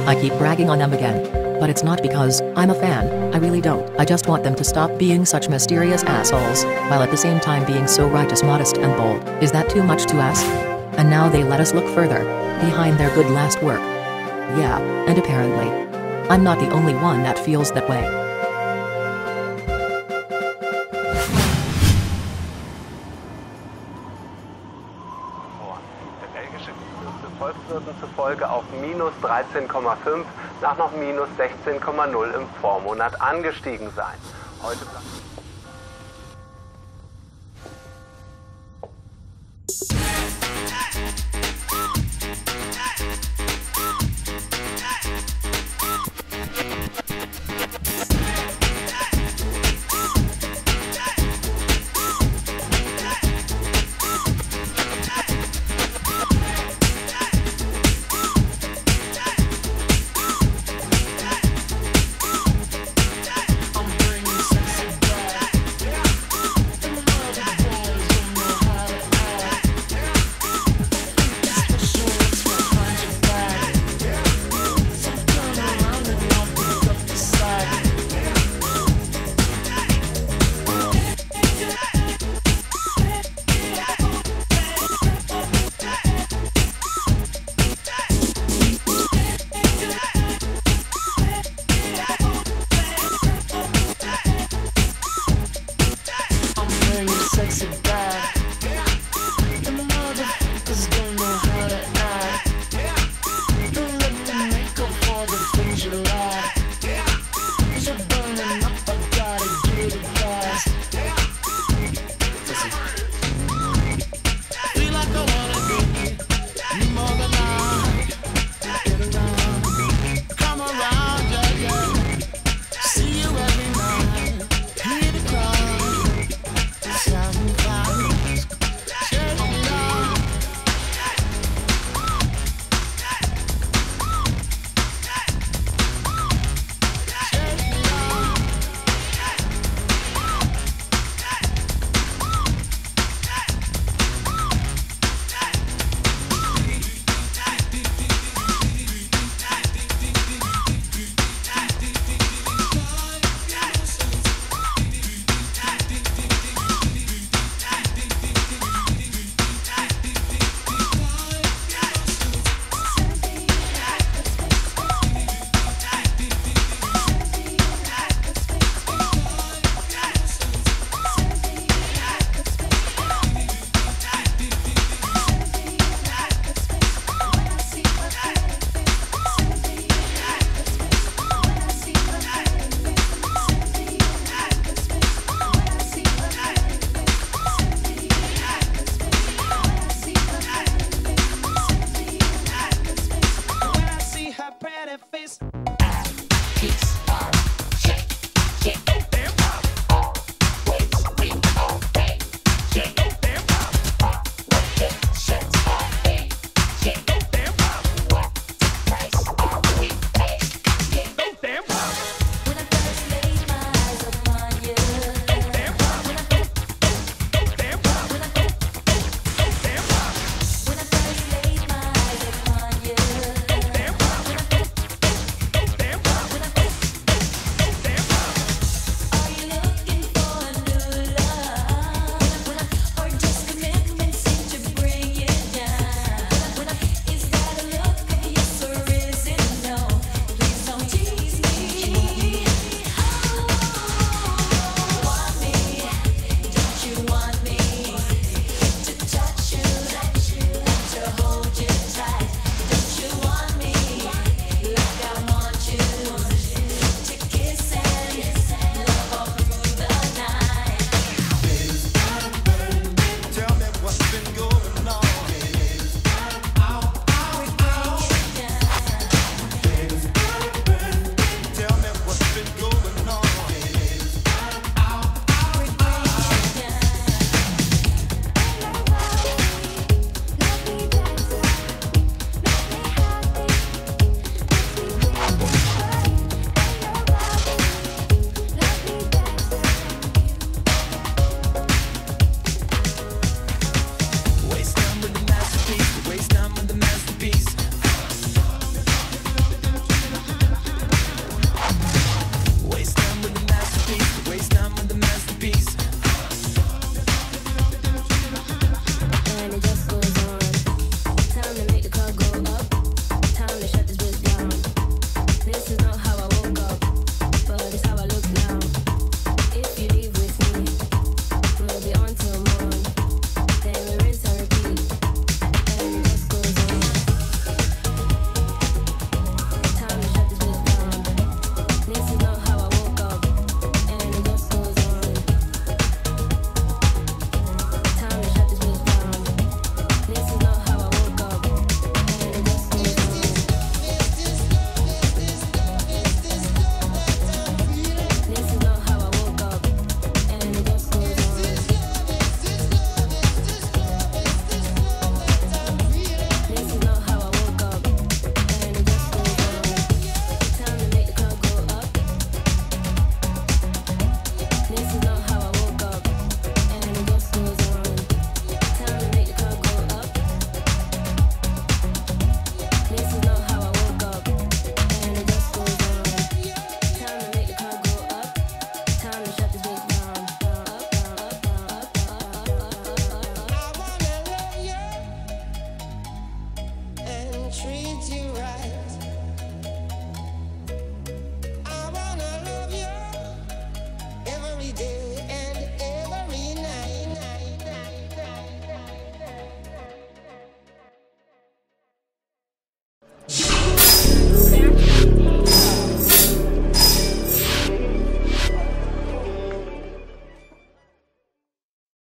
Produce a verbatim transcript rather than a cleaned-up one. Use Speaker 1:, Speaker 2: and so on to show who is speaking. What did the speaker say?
Speaker 1: I keep bragging on them again. But it's not because I'm a fan, I really don't. I just want them to stop being such mysterious assholes, while at the same time being so righteous, modest and bold. Is that too much to ask? And now they let us look further, behind their good last work. Yeah, and apparently, I'm not the only one that feels that way.
Speaker 2: Der belgische Volkswirt zufolge auf minus dreizehn Komma fünf nach noch minus sechzehn Komma null im Vormonat angestiegen sein. Heute
Speaker 3: sexy back. The motherfuckers don't know how to act. Don't let them make up for the things you like. Cause you're burning up, I gotta get it fast. Feel like I wanna be you more than I. Get around, come around, yeah, yeah. See you every night, hear the crowd.
Speaker 4: Face.